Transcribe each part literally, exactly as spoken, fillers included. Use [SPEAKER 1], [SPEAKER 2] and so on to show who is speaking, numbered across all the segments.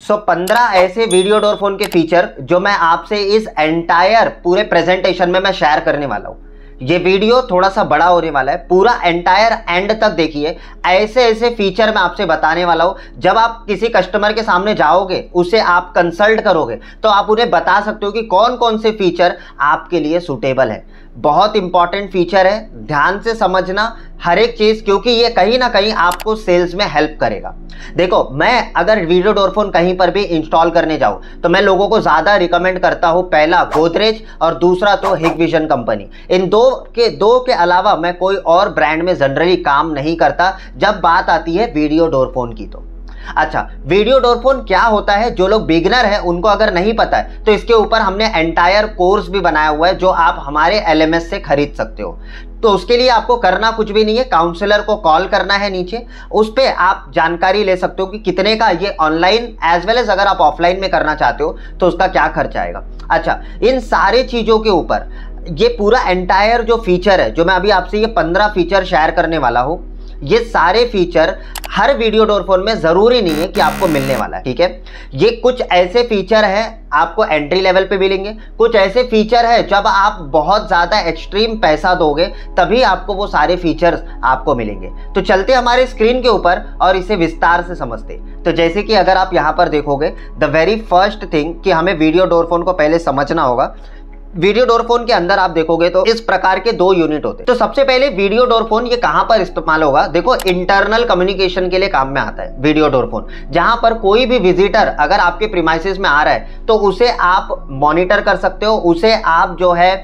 [SPEAKER 1] सो पंद्रह ऐसे video door phone के फीचर जो मैं आपसे इस एंटायर पूरे प्रेजेंटेशन में मैं शेयर करने वाला हूं। ये वीडियो थोड़ा सा बड़ा होने वाला है, पूरा एंटायर एंड तक देखिए। ऐसे ऐसे फीचर मैं आपसे बताने वाला हूं, जब आप किसी कस्टमर के सामने जाओगे, उसे आप कंसल्ट करोगे, तो आप उन्हें बता सकते हो कि कौन कौन से फीचर आपके लिए सूटेबल है। बहुत इंपॉर्टेंट फीचर है, ध्यान से समझना हर एक चीज, क्योंकि ये कहीं ना कहीं आपको सेल्स में हेल्प करेगा। देखो, मैं अगर वीडियो डोर फोन कहीं पर भी इंस्टॉल करने जाऊं तो मैं लोगों को ज्यादा रिकमेंड करता हूं, पहला गोदरेज और दूसरा तो हिकविजन कंपनी। इन दो के दो के अलावा मैं कोई और ब्रांड में जनरली काम नहीं करता जब बात आती है वीडियो डोर फोन की। तो अच्छा, वीडियो डोर फोन क्या होता है, जो लोग बिगिनर है उनको अगर नहीं पता है तो इसके ऊपर हमने एंटायर कोर्स भी बनाया हुआ है, जो आप हमारे एलएमएस से खरीद सकते हो। तो उसके लिए आपको करना कुछ भी नहीं है, काउंसलर को कॉल करना है नीचे, उस पर आप जानकारी ले सकते हो कि कितने का ये ऑनलाइन एज वेल एज अगर आप ऑफलाइन में करना चाहते हो तो उसका क्या खर्चा आएगा। अच्छा, इन सारे चीजों के ऊपर ये पूरा एंटायर जो फीचर है, जो मैं अभी आपसे ये पंद्रह फीचर शेयर करने वाला हूं, ये सारे फीचर हर वीडियो डोर फोन में जरूरी नहीं है कि आपको मिलने वाला है, ठीक है। ये कुछ ऐसे फीचर है आपको एंट्री लेवल पे मिलेंगे, कुछ ऐसे फीचर है जब आप बहुत ज्यादा एक्सट्रीम पैसा दोगे तभी आपको वो सारे फीचर्स आपको मिलेंगे। तो चलते हमारे स्क्रीन के ऊपर और इसे विस्तार से समझते। तो जैसे कि अगर आप यहां पर देखोगे, द वेरी फर्स्ट थिंग कि हमें वीडियो डोर फोन को पहले समझना होगा। वीडियो डोर फोन के अंदर आप देखोगे तो इस प्रकार के दो यूनिट होते हैं। तो सबसे पहले वीडियो डोर फोन ये कहां पर इस्तेमाल होगा, देखो इंटरनल कम्युनिकेशन के लिए काम में आता है वीडियो डोर फोन। जहां पर कोई भी विजिटर अगर आपके प्रीमाइसेस में आ रहा है तो उसे आप मॉनिटर कर सकते हो, उसे आप जो है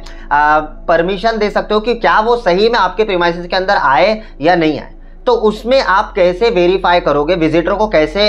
[SPEAKER 1] परमिशन दे सकते हो कि क्या वो सही में आपके प्रीमाइसेस के अंदर आए या नहीं आए। तो उसमें आप कैसे वेरीफाई करोगे, विजिटर को कैसे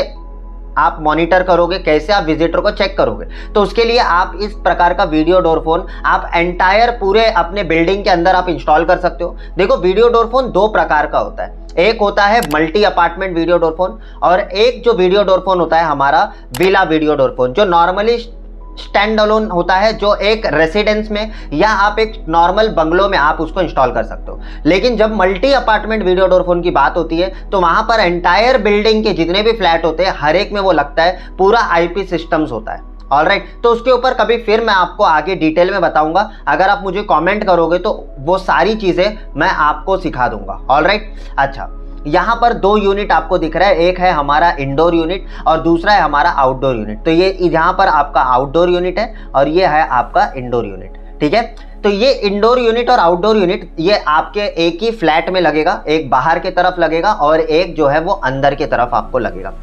[SPEAKER 1] आप मॉनिटर करोगे, कैसे आप विजिटर को चेक करोगे। तो उसके लिए आप इस प्रकार का वीडियो डोर फोन आप एंटायर पूरे अपने बिल्डिंग के अंदर आप इंस्टॉल कर सकते हो। देखो, वीडियो डोर फोन दो प्रकार का होता है, एक होता है multi apartment video door phone और एक जो वीडियो डोर फोन होता है हमारा विला वीडियो डोर फोन, जो नॉर्मली स्टैंड अलोन होता है, जो एक रेसिडेंस में या आप एक नॉर्मल बंगलो में आप उसको इंस्टॉल कर सकते हो। लेकिन जब multi apartment video door phone की बात होती है तो वहां पर एंटायर बिल्डिंग के जितने भी फ्लैट होते हैं हर एक में वो लगता है पूरा आईपी सिस्टम्स होता है। ऑलराइट, तो उसके ऊपर कभी फिर मैं आपको आगे डिटेल में बताऊंगा। अगर आप मुझे कमेंट करोगे तो वो सारी चीजें मैं आपको सिखा दूंगा। ऑलराइट, अच्छा, यहाँ पर दो यूनिट आपको दिख रहा है, एक है हमारा इंडोर यूनिट और दूसरा है हमारा आउटडोर यूनिट। तो ये यहाँ पर आपका आउटडोर यूनिट है और ये है आपका इंडोर यूनिट, ठीक है। तो ये इंडोर यूनिट और आउटडोर यूनिट ये आपके एक ही फ्लैट में लगेगा, एक बाहर की तरफ लगेगा और एक जो है वो अंदर की तरफ आपको लगेगा।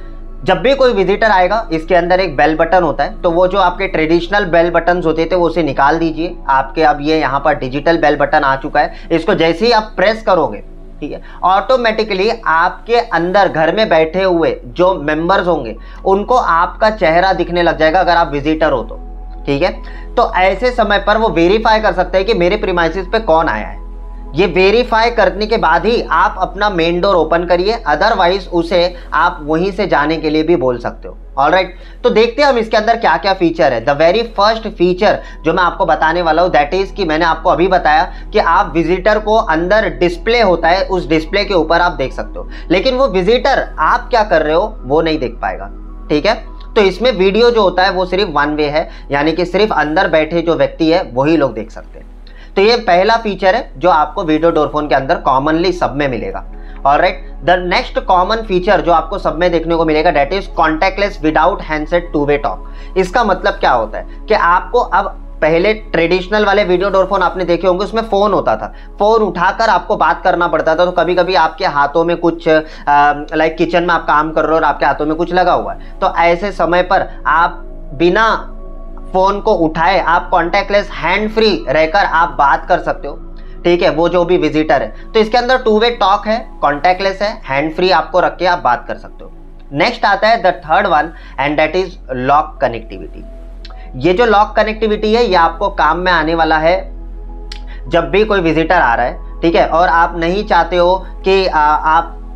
[SPEAKER 1] जब भी कोई विजिटर आएगा, इसके अंदर एक बेल बटन होता है, तो वो जो आपके ट्रेडिशनल बेल बटन होते थे वो उसे निकाल दीजिए। आपके अब ये यहाँ पर डिजिटल बेल बटन आ चुका है, इसको जैसे ही आप प्रेस करोगे, ठीक है, ऑटोमेटिकली आपके अंदर घर में बैठे हुए जो मेंबर्स होंगे उनको आपका चेहरा दिखने लग जाएगा अगर आप विजिटर हो तो, ठीक है। तो ऐसे समय पर वो वेरीफाई कर सकते हैं कि मेरे प्रीमाइसेस पे कौन आया है। ये वेरीफाई करने के बाद ही आप अपना मेन डोर ओपन करिए, अदरवाइज उसे आप वहीं से जाने के लिए भी बोल सकते हो। ऑलराइट, तो देखते हैं हम इसके अंदर क्या क्या फीचर है। द वेरी फर्स्ट फीचर जो मैं आपको बताने वाला हूं दैट इज कि मैंने आपको अभी बताया कि आप विजिटर को अंदर डिस्प्ले होता है, उस डिस्प्ले के ऊपर आप देख सकते हो, लेकिन वो विजिटर आप क्या कर रहे हो वो नहीं देख पाएगा, ठीक है। तो इसमें वीडियो जो होता है वो सिर्फ वन वे है, यानी कि सिर्फ अंदर बैठे जो व्यक्ति है वही लोग देख सकते हैं। तो ये पहला फीचर है जो आपको वीडियो डोर फोन के अंदर कॉमनली सब में मिलेगा। Alright, the next common feature जो आपको सब में देखने को मिलेगा that is contactless without handset two way talk. इसका मतलब क्या होता है कि आपको अब पहले ट्रेडिशनल वाले वीडियो डोर फोन आपने देखे होंगे, उसमें फोन होता था, फोन उठाकर आपको बात करना पड़ता था। तो कभी कभी आपके हाथों में कुछ लाइक किचन में आप काम कर रहे हो और आपके हाथों में कुछ लगा हुआ है, तो ऐसे समय पर आप बिना फोन को उठाए आप कॉन्टैक्टलेस हैंड फ्री रहकर आप बात कर सकते हो, ठीक है, वो जो भी विजिटर है। तो इसके अंदर टू वे टॉक है, कॉन्टैक्टलेस है, हैंड फ्री आपको रख के आप बात कर सकते हो। नेक्स्ट आता है the third one and that is lock connectivity. ये जो लॉक कनेक्टिविटी है ये आपको काम में आने वाला है जब भी कोई विजिटर आ रहा है, ठीक है, और आप नहीं चाहते हो कि आ, आप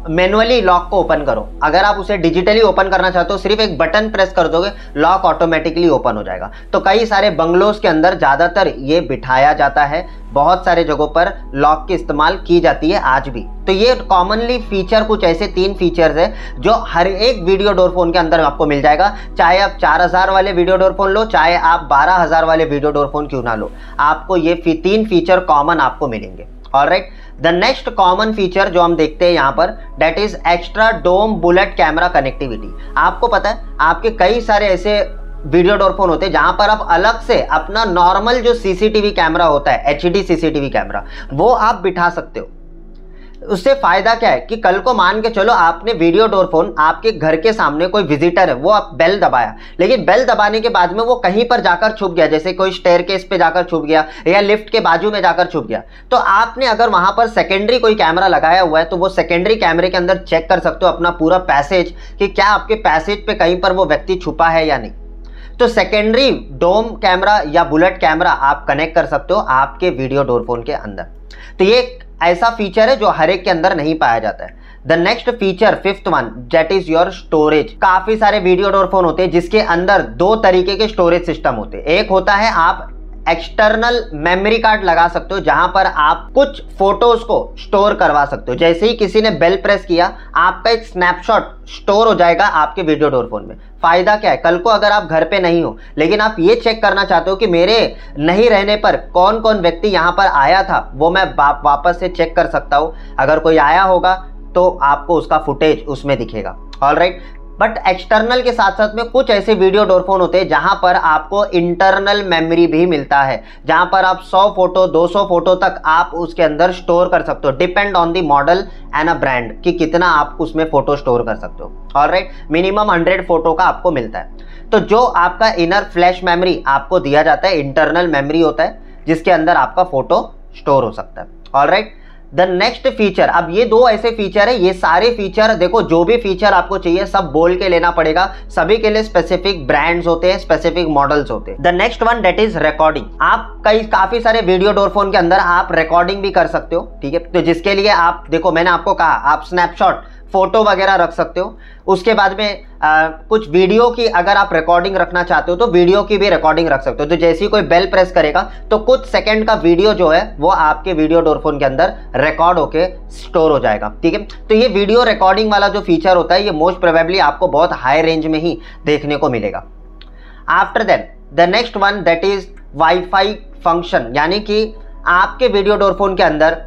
[SPEAKER 1] मैनुअली लॉक को ओपन करो। अगर आप उसे डिजिटली ओपन करना चाहते हो, सिर्फ एक बटन प्रेस कर दोगे, लॉक ऑटोमेटिकली ओपन हो जाएगा। तो कई सारे बंगलोज के अंदर ज़्यादातर ये बिठाया जाता है, बहुत सारे जगहों पर लॉक की इस्तेमाल की जाती है आज भी। तो ये कॉमनली फीचर कुछ ऐसे तीन फीचर्स है जो हर एक वीडियो डोर फोन के अंदर आपको मिल जाएगा। चाहे आप चार हज़ार वाले वीडियो डोर फोन लो, चाहे आप बारह हज़ार वाले वीडियो डोर फोन क्यों ना लो, आपको ये फी, तीन फीचर कॉमन आपको मिलेंगे। Alright, the next common feature जो हम देखते हैं यहाँ पर, that is extra dome bullet camera connectivity. आपको पता है आपके कई सारे ऐसे वीडियो डोर फोन होते हैं जहां पर आप अलग से अपना नॉर्मल जो सीसीटीवी कैमरा होता है, एचडी सीसीटीवी कैमरा, वो आप बिठा सकते हो। उससे फायदा क्या है कि कल को मान के चलो आपने वीडियो डोर फोन, आपके घर के सामने कोई विजिटर है, वो आप बेल दबाया, लेकिन बेल दबाने के बाद में वो कहीं पर जाकर छुप गया, जैसे कोई स्टेयरकेस पे जाकर छुप गया या लिफ्ट के बाजू में जाकर छुप गया, तो आपने अगर वहां पर सेकेंडरी कोई कैमरा लगाया हुआ है तो वो सेकेंडरी कैमरे के अंदर चेक कर सकते हो अपना पूरा पैसेज कि क्या आपके पैसेज पे कहीं पर वो व्यक्ति छुपा है या नहीं। तो सेकेंडरी डोम कैमरा या बुलेट कैमरा आप कनेक्ट कर सकते हो आपके वीडियो डोर फोन के अंदर। तो ये ऐसा फीचर है जो हर एक के अंदर नहीं पाया जाता है। The next feature, fifth one, that is your storage. काफी सारे वीडियो डोर फोन होते हैं जिसके अंदर दो तरीके के स्टोरेज सिस्टम होते हैं। एक होता है आप एक्सटर्नल मेमोरी कार्ड लगा सकते हो जहां पर आप कुछ फोटोज को स्टोर करवा सकते हो। जैसे ही किसी ने बेल प्रेस किया, आपका एक स्नैपशॉट स्टोर हो जाएगा आपके वीडियो डोर फोन में। फायदा क्या है, कल को अगर आप घर पे नहीं हो लेकिन आप ये चेक करना चाहते हो कि मेरे नहीं रहने पर कौन कौन व्यक्ति यहाँ पर आया था, वो मैं वापस से चेक कर सकता हूँ। अगर कोई आया होगा तो आपको उसका फुटेज उसमें दिखेगा। ऑलराइट, बट एक्सटर्नल के साथ साथ में कुछ ऐसे वीडियो डोर फोन होते हैं जहां पर आपको इंटरनल मेमोरी भी मिलता है, जहां पर आप सौ फोटो दो सौ फोटो तक आप उसके अंदर स्टोर कर सकते हो। Depend on the model and a brand कि कितना आप उसमें फोटो स्टोर कर सकते हो। ऑलराइट, मिनिमम हंड्रेड फोटो का आपको मिलता है। तो जो आपका इनर फ्लैश मेमोरी आपको दिया जाता है, इंटरनल मेमोरी होता है जिसके अंदर आपका फोटो स्टोर हो सकता है। ऑलराइट, द नेक्स्ट फीचर, अब ये दो ऐसे फीचर है, ये सारे फीचर देखो, जो भी फीचर आपको चाहिए सब बोल के लेना पड़ेगा। सभी के लिए स्पेसिफिक ब्रांड्स होते हैं, स्पेसिफिक मॉडल्स होते हैं। The next one, that is recording. आप कई काफी सारे वीडियो डोर फोन के अंदर आप रिकॉर्डिंग भी कर सकते हो, ठीक है। तो जिसके लिए आप देखो, मैंने आपको कहा आप स्नैपशॉट फोटो वगैरह रख सकते हो। उसके बाद में आ, कुछ वीडियो की अगर आप रिकॉर्डिंग रखना चाहते हो तो वीडियो की भी रिकॉर्डिंग रख सकते हो। तो जैसे ही कोई बेल प्रेस करेगा तो कुछ सेकंड का वीडियो जो है वो आपके वीडियो डोर फोन के अंदर रिकॉर्ड होके स्टोर हो जाएगा, ठीक है। तो ये वीडियो रिकॉर्डिंग वाला जो फीचर होता है ये मोस्ट प्रोबेबली आपको बहुत हाई रेंज में ही देखने को मिलेगा। After that the next one, that is WiFi function, यानी कि आपके वीडियो डोर फोन के अंदर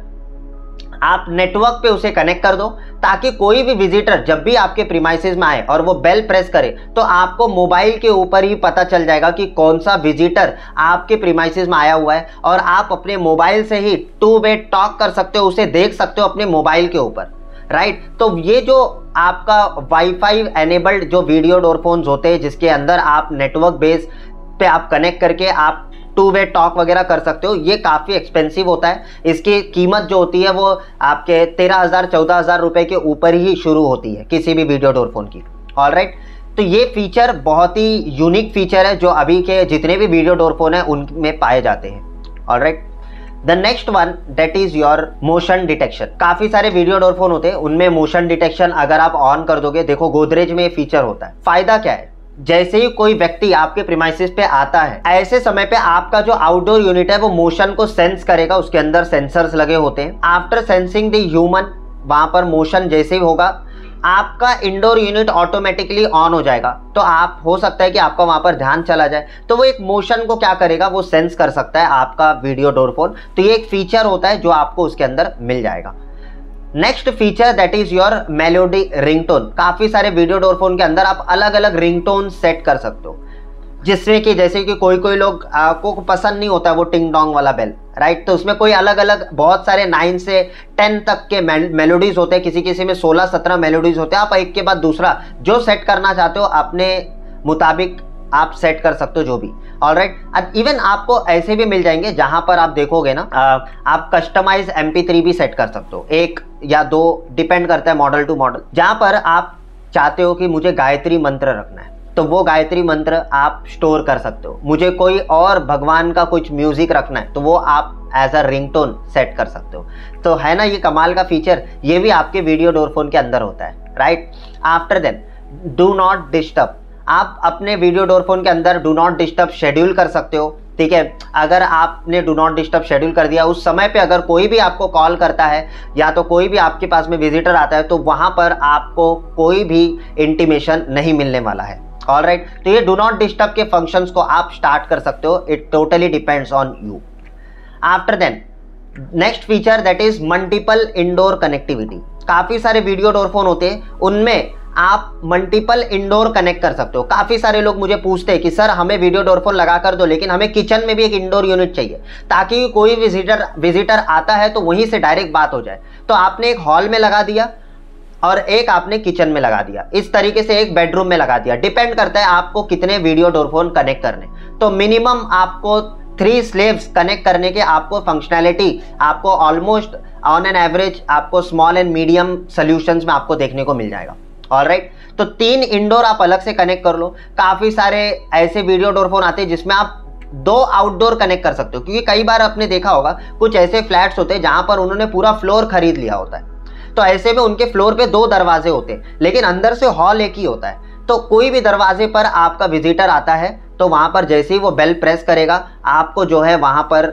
[SPEAKER 1] आप नेटवर्क पे उसे कनेक्ट कर दो ताकि कोई भी विजिटर जब भी आपके प्रीमाइसेस में आए और वो बेल प्रेस करे तो आपको मोबाइल के ऊपर ही पता चल जाएगा कि कौन सा विजिटर आपके प्रीमाइसेस में आया हुआ है, और आप अपने मोबाइल से ही टू वे टॉक कर सकते हो, उसे देख सकते हो अपने मोबाइल के ऊपर। राइट, तो ये जो आपका वाईफाई एनेबल्ड जो वीडियो डोर फोन्स होते हैं जिसके अंदर आप नेटवर्क बेस पे आप कनेक्ट करके आप टू वे टॉक वगैरह कर सकते हो, ये काफ़ी एक्सपेंसिव होता है। इसकी कीमत जो होती है वो आपके तेरह हज़ार चौदह हज़ार रुपये के ऊपर ही शुरू होती है किसी भी वीडियो डोर फोन की। ऑलराइट, तो ये फीचर बहुत ही यूनिक फीचर है जो अभी के जितने भी वीडियो डोर फोन है उनमें पाए जाते हैं। Alright, the next one, that is your motion detection. काफी सारे वीडियो डोर फोन होते हैं उनमें मोशन डिटेक्शन अगर आप ऑन कर दोगे, देखो गोदरेज में फीचर होता है। फायदा क्या है, जैसे ही कोई व्यक्ति आपके प्रीमाइसेस पे आता है, ऐसे समय पे आपका जो आउटडोर यूनिट है वो मोशन को सेंस करेगा, उसके अंदर सेंसर्स लगे होते हैं। आफ्टर सेंसिंग द ह्यूमन, वहां पर मोशन जैसे ही होगा आपका इंडोर यूनिट ऑटोमेटिकली ऑन हो जाएगा। तो आप हो सकता है कि आपका वहां पर ध्यान चला जाए, तो वो एक मोशन को क्या करेगा, वो सेंस कर सकता है आपका वीडियो डोर फोन। तो ये एक फीचर होता है जो आपको उसके अंदर मिल जाएगा। Next feature, that is your melody ringtone. काफी सारे वीडियो डोर फोन के अंदर आप अलग अलग रिंगटोन सेट कर सकते हो, जिसमें कि जैसे कि कोई कोई लोग को पसंद नहीं होता वो टिंग डोंग वाला बेल, राइट। तो उसमें कोई अलग अलग बहुत सारे नाइन से टेन तक के मेलोडीज होते हैं, किसी किसी में सोलह सत्रह मेलोडीज होते हैं। आप एक के बाद दूसरा जो सेट करना चाहते हो अपने मुताबिक आप सेट कर सकते हो जो भी। ऑलराइट, अब इवन आपको ऐसे भी मिल जाएंगे जहां पर आप देखोगे ना, आप कस्टमाइज एम पी थ्री भी सेट कर सकते हो, एक या दो, डिपेंड करता है मॉडल टू मॉडल। जहां पर आप चाहते हो कि मुझे गायत्री मंत्र रखना है तो वो गायत्री मंत्र आप स्टोर कर सकते हो। मुझे कोई और भगवान का कुछ म्यूजिक रखना है तो वो आप एज अ रिंगटोन सेट कर सकते हो। तो है ना ये कमाल का फीचर, ये भी आपके वीडियो डोर फोन के अंदर होता है, right. After then do not disturb, आप अपने वीडियो डोर फोन के अंदर डू नॉट डिस्टर्ब शेड्यूल कर सकते हो, ठीक है। अगर आपने डू नॉट डिस्टर्ब शेड्यूल कर दिया, उस समय पे अगर कोई भी आपको कॉल करता है या तो कोई भी आपके पास में विजिटर आता है, तो वहां पर आपको कोई भी इंटीमेशन नहीं मिलने वाला है, ऑलराइट। तो ये डू नॉट डिस्टर्ब के फंक्शंस को आप स्टार्ट कर सकते हो, it totally depends on you. After then next feature that is multiple indoor connectivity. काफी सारे वीडियो डोर फोन होते हैं, उनमें आप मल्टीपल इंडोर कनेक्ट कर सकते हो। काफी सारे लोग मुझे पूछते हैं कि सर हमें वीडियो डोर फोन लगा कर दो, लेकिन हमें किचन में भी एक इंडोर यूनिट चाहिए ताकि कोई विजिटर विजिटर आता है तो वहीं से डायरेक्ट बात हो जाए। तो आपने एक हॉल में लगा दिया और एक आपने किचन में लगा दिया, इस तरीके से एक बेडरूम में लगा दिया। डिपेंड करता है आपको कितने वीडियो डोर फोन कनेक्ट करने। तो मिनिमम आपको थ्री स्लेव्स कनेक्ट करने के आपको फंक्शनैलिटी आपको ऑलमोस्ट ऑन एन एवरेज आपको स्मॉल एंड मीडियम सोल्यूशंस में आपको देखने को मिल जाएगा, ऑलराइट। तो तीन इंडोर आप अलग से कनेक्ट कर लो। काफी सारे ऐसे वीडियो डोर फोन आते हैं जिसमें आप दो आउटडोर कनेक्ट कर सकते हो, क्योंकि कई बार आपने देखा होगा कुछ ऐसे फ्लैट्स होते हैं जहां पर उन्होंने पूरा फ्लोर खरीद लिया होता है, तो ऐसे में उनके फ्लोर पे दो दरवाजे होते हैं लेकिन अंदर से हॉल एक ही होता है। तो कोई भी दरवाजे पर आपका विजिटर आता है तो वहां पर जैसे ही वो बेल प्रेस करेगा आपको जो है वहां पर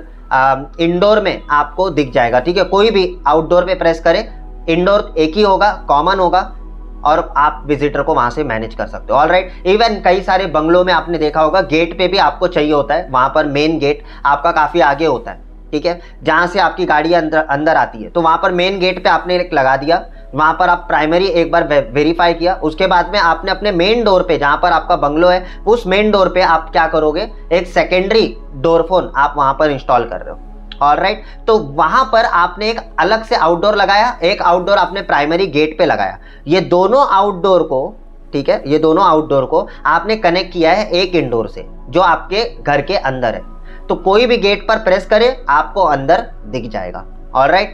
[SPEAKER 1] इंडोर में आपको दिख जाएगा, ठीक है। कोई भी आउटडोर पे प्रेस करे, इंडोर एक ही होगा, कॉमन होगा और आप विजिटर को वहां से मैनेज कर सकते हो, ऑलराइट। इवन कई सारे बंगलों में आपने देखा होगा गेट पे भी आपको चाहिए होता है, वहां पर मेन गेट आपका काफी आगे होता है, ठीक है, जहां से आपकी गाड़ी अंदर अंदर आती है। तो वहां पर मेन गेट पे आपने एक लगा दिया, वहां पर आप प्राइमरी एक बार वे, वेरीफाई किया, उसके बाद में आपने अपने मेन डोर पे जहां पर आपका बंगलो है उस मेन डोर पे आप क्या करोगे, एक सेकेंडरी डोर फोन आप वहां पर इंस्टॉल कर रहे हो, ऑलराइट। तो वहां पर आपने एक अलग से आउटडोर लगाया, एक आउटडोर आपने प्राइमरी गेट पे लगाया। ये दोनों आउटडोर को, ठीक है, ये दोनों आउटडोर को आपने कनेक्ट किया है एक इंडोर से जो आपके घर के अंदर है। तो कोई भी गेट पर प्रेस करे आपको अंदर दिख जाएगा, alright.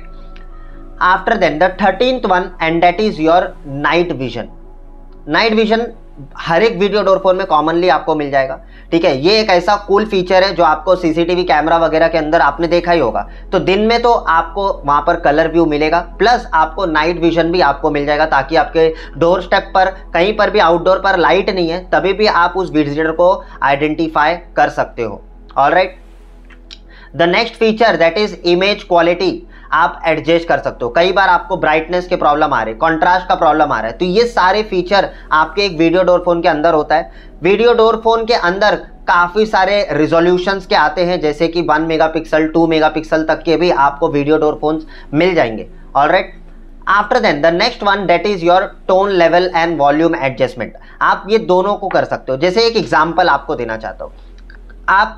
[SPEAKER 1] After then the thirteenth one and that is your night vision. Night vision हर एक वीडियो डोर फोन में कॉमनली आपको मिल जाएगा, ठीक है। ये एक ऐसा कूल फीचर है जो आपको सीसीटीवी कैमरा वगैरह के अंदर आपने देखा ही होगा। तो दिन में तो आपको वहां पर कलर व्यू मिलेगा, प्लस आपको नाइट विजन भी आपको मिल जाएगा, ताकि आपके डोर स्टेप पर कहीं पर भी आउटडोर पर लाइट नहीं है तभी भी आप उस विजिटर को आइडेंटिफाई कर सकते हो, alright. The next feature that is image quality, आप एडजस्ट कर सकते हो। कई बार आपको ब्राइटनेस के प्रॉब्लम आ रहे, कंट्रास्ट का प्रॉब्लम आ रहा है, तो ये सारे फीचर आपके एक वीडियो डोर फोन के अंदर होता है। वीडियो डोर फोन के अंदर काफी सारे रिजोल्यूशंस के आते हैं, जैसे कि वन मेगापिक्सल, टू मेगापिक्सल तक के भी आपको वीडियो डोर फोन्स मिल जाएंगे, alright. After then the next one that is your tone level and volume adjustment. आप ये दोनों को कर सकते हो। जैसे एक एग्जाम्पल आपको देना चाहता हूँ, आप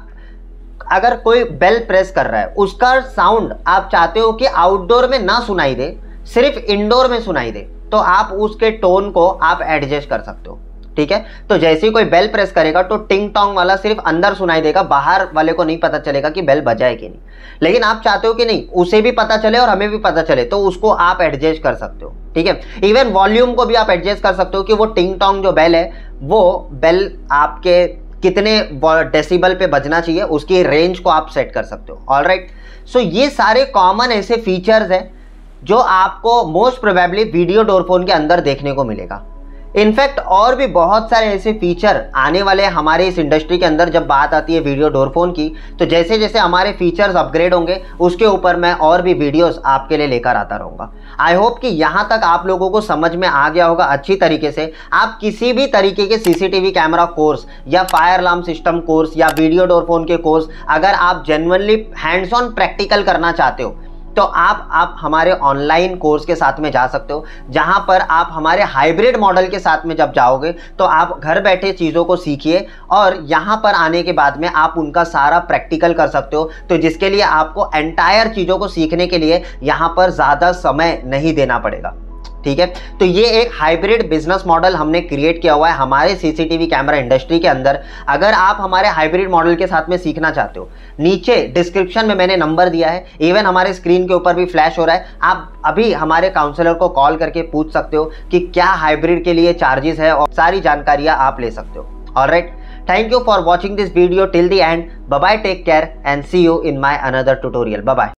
[SPEAKER 1] अगर कोई बेल प्रेस कर रहा है उसका साउंड आप चाहते हो कि आउटडोर में ना सुनाई दे, सिर्फ इंडोर में सुनाई दे, तो आप उसके टोन को आप एडजस्ट कर सकते हो, ठीक है। तो जैसे ही कोई बेल प्रेस करेगा तो टिंग टोंग वाला सिर्फ अंदर सुनाई देगा, बाहर वाले को नहीं पता चलेगा कि बेल बजा है कि नहीं। लेकिन आप चाहते हो कि नहीं उसे भी पता चले और हमें भी पता चले, तो उसको आप एडजस्ट कर सकते हो, ठीक है। इवन वॉल्यूम को भी आप एडजस्ट कर सकते हो कि वो टिंग टोंग जो बेल है वो बेल आपके कितने डेसिबल पे बजना चाहिए, उसकी रेंज को आप सेट कर सकते हो, ऑलराइट। सो ये सारे कॉमन ऐसे फीचर्स हैं जो आपको most probably video door phone के अंदर देखने को मिलेगा। इनफैक्ट और भी बहुत सारे ऐसे फीचर आने वाले हैं हमारे इस इंडस्ट्री के अंदर। जब बात आती है वीडियो डोर फोन की, तो जैसे जैसे हमारे फीचर्स अपग्रेड होंगे उसके ऊपर मैं और भी वीडियोस आपके लिए लेकर आता रहूँगा। आई होप कि यहाँ तक आप लोगों को समझ में आ गया होगा अच्छी तरीके से। आप किसी भी तरीके के सीसीटीवी कैमरा कोर्स या फायर अलार्म सिस्टम कोर्स या वीडियो डोर फोन के कोर्स अगर आप जेन्युइनली हैंड्स ऑन प्रैक्टिकल करना चाहते हो तो आप आप हमारे ऑनलाइन कोर्स के साथ में जा सकते हो, जहां पर आप हमारे हाइब्रिड मॉडल के साथ में जब जाओगे तो आप घर बैठे चीज़ों को सीखिए और यहां पर आने के बाद में आप उनका सारा प्रैक्टिकल कर सकते हो। तो जिसके लिए आपको एंटायर चीज़ों को सीखने के लिए यहां पर ज़्यादा समय नहीं देना पड़ेगा, ठीक है। तो ये एक हाइब्रिड बिजनेस मॉडल हमने क्रिएट किया हुआ है हमारे सीसीटीवी कैमरा इंडस्ट्री के अंदर। अगर आप हमारे हाइब्रिड मॉडल के साथ में सीखना चाहते हो, नीचे डिस्क्रिप्शन में मैंने नंबर दिया है, इवन हमारे स्क्रीन के ऊपर भी फ्लैश हो रहा है। आप अभी हमारे काउंसलर को कॉल करके पूछ सकते हो कि क्या हाइब्रिड के लिए चार्जेस है और सारी जानकारियां आप ले सकते हो, alright. Thank you for watching this video till the end. Bye bye, take care and see you in my another tutorial. Bye bye.